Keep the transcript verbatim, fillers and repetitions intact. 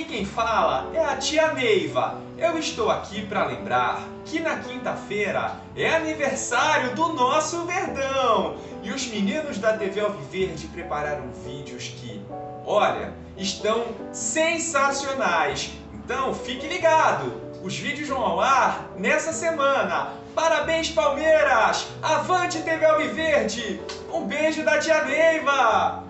quem fala é a tia Neiva. Eu estou aqui para lembrar que na quinta-feira é aniversário do nosso Verdão. E os meninos da T V Alviverde prepararam vídeos que, olha, estão sensacionais. Então fique ligado, os vídeos vão ao ar nessa semana. Parabéns, Palmeiras! Avante, T V Alviverde! Um beijo da tia Neiva!